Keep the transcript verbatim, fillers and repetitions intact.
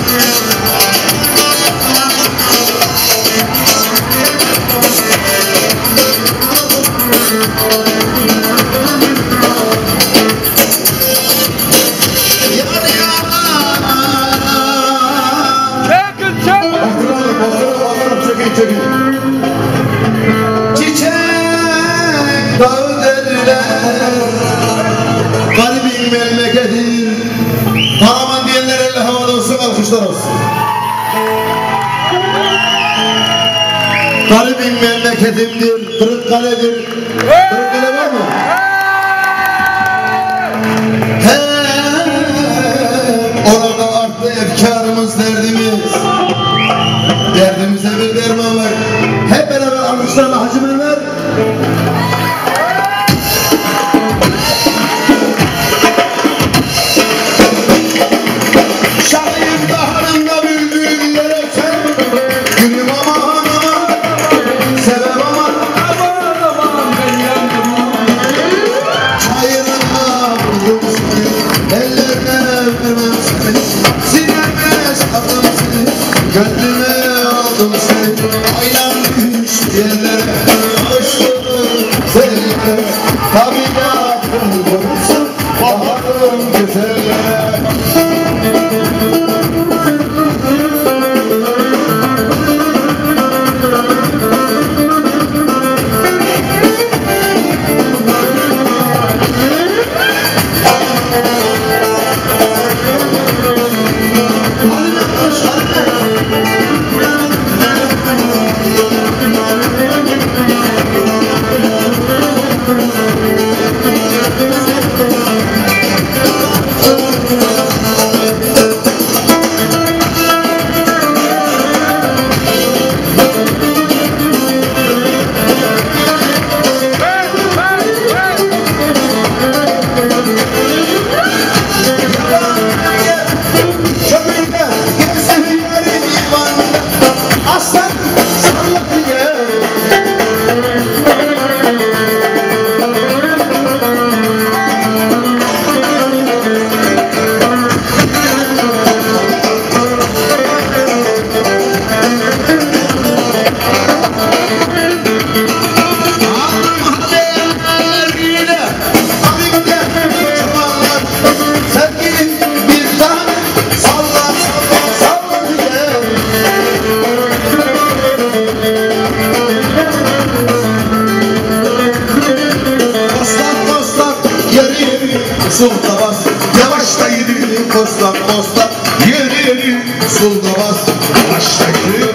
Çiçek dağı derler, garibin memleketin. Karaman diyenler elle havada olsun, alkışlar olsun. Garibin memleketimdir, Kırıkkale'dir. Kırıkkale var mı? He, orada arttı efkarımız, derdimiz. Derdimize bir derman var. Hep beraber alkışlarla Hacı Mehmet. Şahıyım daharında büyüdüğün yere sen. Gülüm aman aman, sebep aman aman aman, ben yandım. Çayırına vurdum seni, ellerine vermem seni. Sineme sardım seni, gönlüme aldım seni. Aylanmış yerlere, hoşluğum seninle. Tabiatın konusu, baharım güzellere. Sulta bas, yavaşta yürü, kostak kostak, yürü yürü, sulta bas, yavaşta yürü.